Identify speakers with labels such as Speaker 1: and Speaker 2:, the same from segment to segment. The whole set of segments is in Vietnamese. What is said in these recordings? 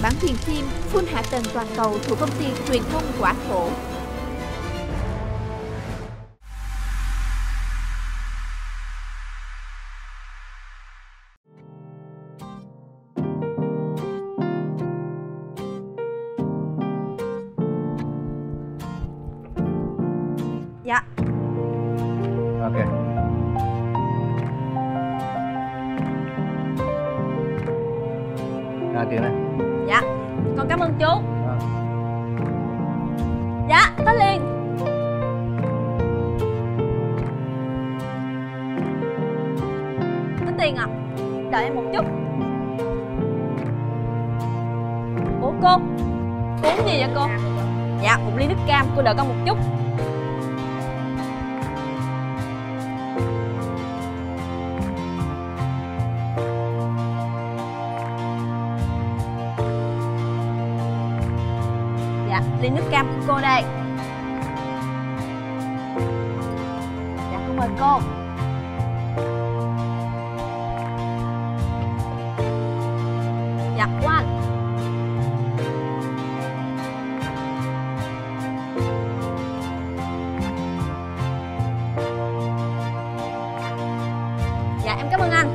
Speaker 1: bản quyền phim full hạ tầng toàn cầu thuộc công ty truyền thông Quả Thổ. Dạ.
Speaker 2: Ok. Rồi tiền này.
Speaker 3: Dạ, con cảm ơn chú. Dạ, tới liền. Tính tiền à? Đợi em một chút. Ủa cô uống gì vậy cô? Dạ, một ly nước cam, cô đợi con một chút. Dạ, ly nước cam của cô đây. Dạ, cô mời cô. Dạ, của anh. Dạ, em cảm ơn anh.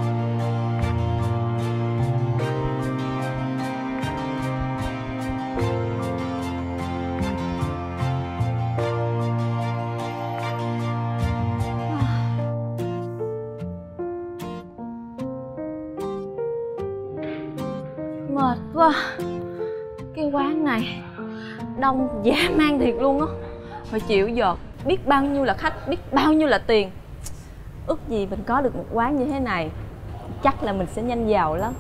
Speaker 3: Mệt quá. Cái quán này đông dã man thiệt luôn á. Hồi chiều giờ biết bao nhiêu là khách, biết bao nhiêu là tiền. Ước gì mình có được một quán như thế này, chắc là mình sẽ nhanh giàu lắm.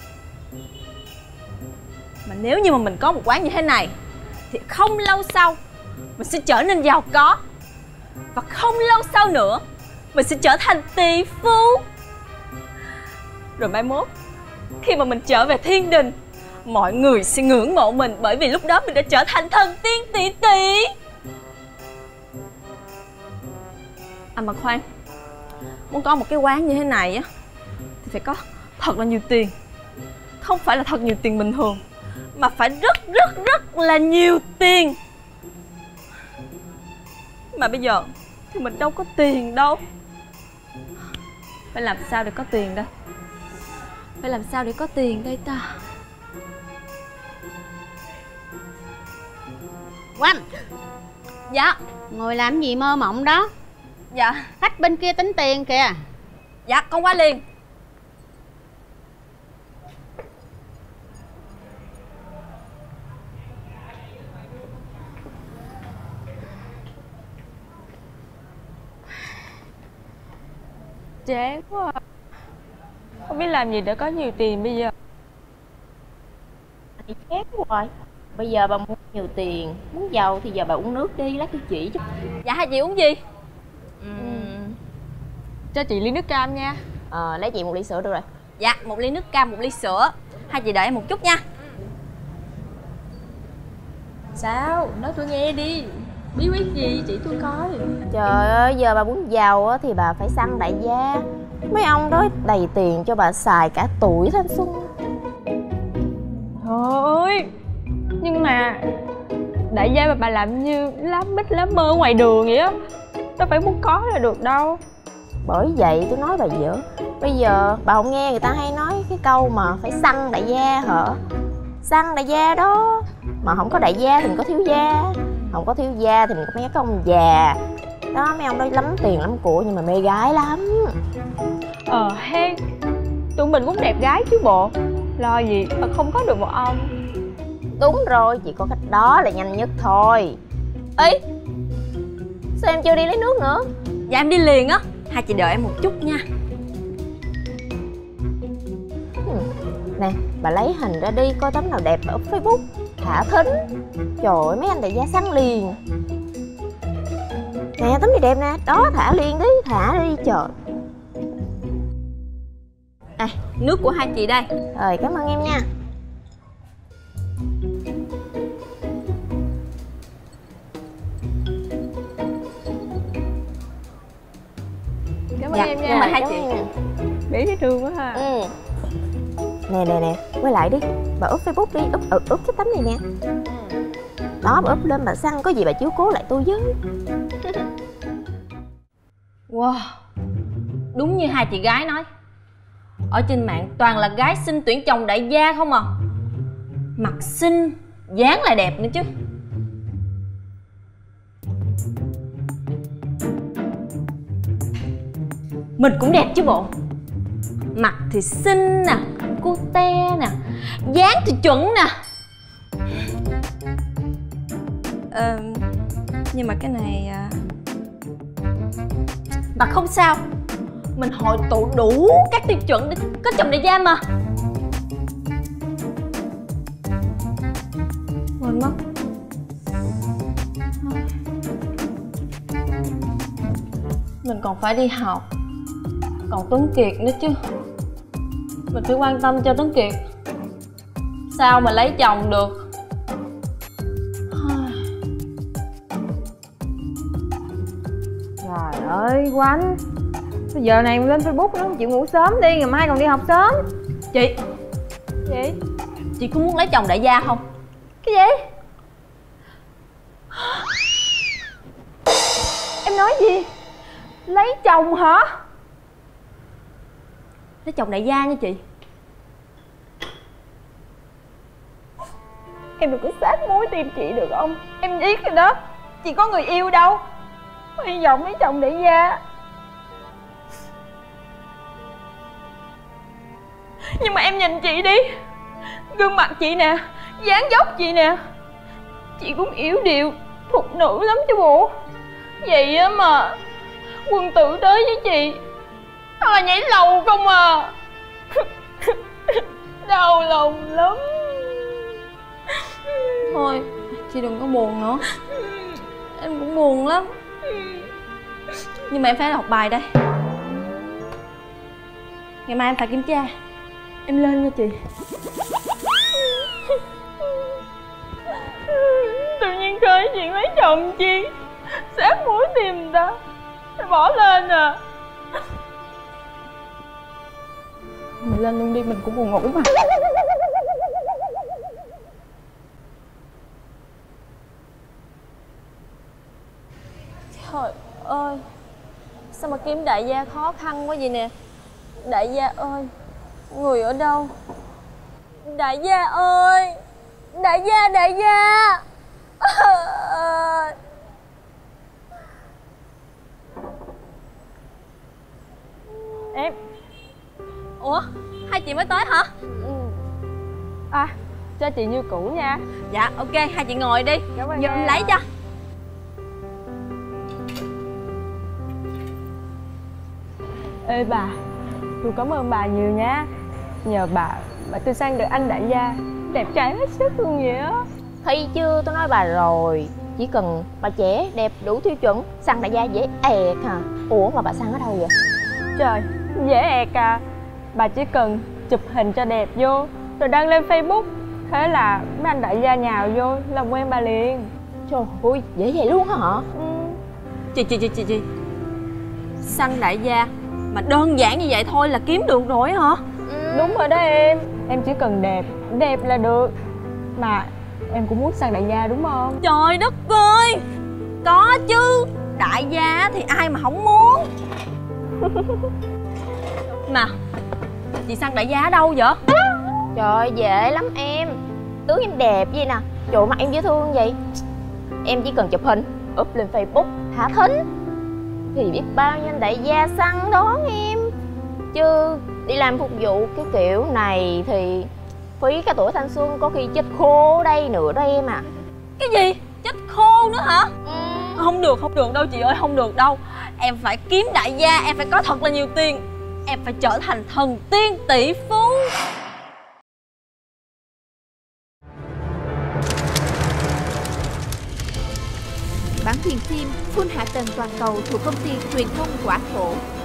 Speaker 3: Mà nếu như mà mình có một quán như thế này thì không lâu sau mình sẽ trở nên giàu có. Và không lâu sau nữa mình sẽ trở thành tỷ phú. Rồi mai mốt khi mà mình trở về thiên đình, mọi người sẽ ngưỡng mộ mình, bởi vì lúc đó mình đã trở thành thần tiên tỷ tỷ. À mà khoan, muốn có một cái quán như thế này á thì phải có thật là nhiều tiền. Không phải là thật nhiều tiền bình thường, mà phải rất là nhiều tiền. Mà bây giờ thì mình đâu có tiền đâu. Phải làm sao để có tiền đây? Phải làm sao để có tiền đây ta?
Speaker 4: Quanh.
Speaker 3: Dạ.
Speaker 4: Ngồi làm gì mơ mộng đó?
Speaker 3: Dạ.
Speaker 4: Khách bên kia tính tiền kìa.
Speaker 3: Dạ, con qua liền. Chán quá. Không biết làm gì để có nhiều tiền bây giờ.
Speaker 5: Thì chán quá rồi. Bây giờ bà muốn nhiều tiền, muốn giàu thì giờ bà uống nước đi, lát tôi chỉ cho.
Speaker 3: Dạ, hai chị uống gì?
Speaker 6: Cho chị ly nước cam nha.
Speaker 5: Lấy chị một ly sữa được rồi.
Speaker 3: Dạ, một ly nước cam, một ly sữa. Hai chị đợi em một chút nha.
Speaker 6: Sao? Nói tôi nghe đi. Bí quyết gì chị tôi coi.
Speaker 5: Trời ơi, giờ bà muốn giàu á thì bà phải săn đại gia. Mấy ông đó đầy tiền cho bà xài cả tuổi thanh xuân.
Speaker 6: Trời ơi, nhưng mà đại gia mà bà làm như lá bích lá mơ ngoài đường vậy á, đâu phải muốn có là được đâu.
Speaker 5: Bởi vậy tôi nói bà dở. Bây giờ bà không nghe người ta hay nói cái câu mà phải săn đại gia hả? Săn đại gia đó. Mà không có đại gia thì mình có thiếu gia. Không có thiếu gia thì mình có mấy cái ông già. Đó, mấy ông đó lắm tiền lắm của nhưng mà mê gái lắm.
Speaker 6: Hay tụi mình cũng đẹp gái chứ bộ. Lo gì mà không có được một ông.
Speaker 5: Đúng rồi, chỉ có cách đó là nhanh nhất thôi. Ý, sao em chưa đi lấy nước nữa?
Speaker 3: Dạ em đi liền á. Hai chị đợi em một chút nha.
Speaker 5: Nè, bà lấy hình ra đi, coi tấm nào đẹp ở Facebook. Thả thính. Trời ơi, mấy anh đại gia săn liền. Nè, tấm này đẹp nè. Đó, thả liền đi, thả đi trời.
Speaker 3: À, nước của hai chị đây.
Speaker 5: Rồi, cảm ơn em nha.
Speaker 6: Cảm ơn em nha.
Speaker 3: Mà hai chị
Speaker 5: em.
Speaker 6: Để thấy thương quá ha.
Speaker 5: Nè, quay lại đi. Bà úp Facebook đi, úp cái tấm này nè. Đó, bà úp lên bà săn, có gì bà chiếu cố lại tôi với.
Speaker 3: Wow, đúng như hai chị gái nói. Ở trên mạng toàn là gái xin tuyển chồng đại gia không à. Mặt xinh, dáng lại đẹp nữa chứ. Mình cũng đẹp chứ bộ. Mặt thì xinh nè, cute nè, dáng thì chuẩn nè. Nhưng mà cái này mà không sao. Mình hội tụ đủ các tiêu chuẩn để có chồng đại gia mà. Quên mất. Mình còn phải đi học, còn Tuấn Kiệt nữa chứ. Mình phải quan tâm cho Tuấn Kiệt. Sao mà lấy chồng được.
Speaker 6: Trời ơi Oanh, bây giờ này lên Facebook nó chịu ngủ sớm đi, ngày mai còn đi học sớm.
Speaker 3: Chị.
Speaker 6: Gì?
Speaker 3: Chị có muốn lấy chồng đại gia không?
Speaker 6: Cái gì? Em nói gì? Lấy chồng hả?
Speaker 3: Lấy chồng đại gia nha chị.
Speaker 6: Em đừng có sát muối tim chị được không? Em biết rồi đó, chị có người yêu đâu. Hy vọng lấy chồng đại gia. Nhưng mà em nhìn chị đi, gương mặt chị nè, dáng dốc chị nè, chị cũng yếu điệu, thục nữ lắm chứ bộ. Vậy á mà quân tử tới với chị thật là nhảy lầu không à. Đau lòng lắm.
Speaker 3: Thôi, chị đừng có buồn nữa. Em cũng buồn lắm. Nhưng mà em phải học bài đây. Ngày mai em phải kiểm tra. Em lên nha chị.
Speaker 6: Tự nhiên khơi chuyện lấy chồng chi, sát muối tìm người ta, phải bỏ lên à. Mình lên luôn đi, mình cũng buồn ngủ mà.
Speaker 3: Trời ơi, sao mà kiếm đại gia khó khăn quá vậy nè. Đại gia ơi, người ở đâu? Đại gia ơi, đại gia, đại gia.
Speaker 6: Em.
Speaker 3: Ủa, hai chị mới tới hả?
Speaker 6: À, cho chị như cũ nha.
Speaker 3: Dạ, ok, hai chị ngồi đi.
Speaker 6: Cảm ơn
Speaker 3: Giờ em
Speaker 6: em.
Speaker 3: lấy cho.
Speaker 6: Ê bà, tôi cảm ơn bà nhiều nha. Nhờ bà mà tôi sang được anh đại gia đẹp trai hết sức luôn vậy á.
Speaker 5: Thấy chưa, tôi nói bà rồi. Chỉ cần bà trẻ, đẹp, đủ tiêu chuẩn, săn đại gia dễ ẹt hả. Ủa mà bà săn ở đâu vậy?
Speaker 6: Trời, dễ ẹt à. Bà chỉ cần chụp hình cho đẹp vô rồi đăng lên Facebook, thế là mấy anh đại gia nhào vô làm quen bà liền.
Speaker 5: Trời ơi, dễ vậy luôn hả?
Speaker 3: Chị săn đại gia mà đơn giản như vậy thôi là kiếm được rồi hả?
Speaker 6: Đúng rồi đó em. Em chỉ cần đẹp, đẹp là được. Mà em cũng muốn săn đại gia đúng không?
Speaker 3: Trời đất ơi, có chứ. Đại gia thì ai mà không muốn. Mà chị săn đại gia ở đâu vậy?
Speaker 5: Trời, dễ lắm em. Tướng em đẹp vậy nè. Trời, mặt em dễ thương vậy. Em chỉ cần chụp hình, up lên Facebook, thả thính thì biết bao nhiêu anh đại gia săn đón em. Chứ đi làm phục vụ cái kiểu này thì phí cả tuổi thanh xuân, có khi chết khô đây nữa đó em à.
Speaker 3: Cái gì? Chết khô nữa hả? Không được đâu chị ơi, không được đâu. Em phải kiếm đại gia, em phải có thật là nhiều tiền. Em phải trở thành thần tiên tỷ phú.
Speaker 1: Bản quyền phim full hạ tầng toàn cầu thuộc công ty truyền thông Quả Thổ.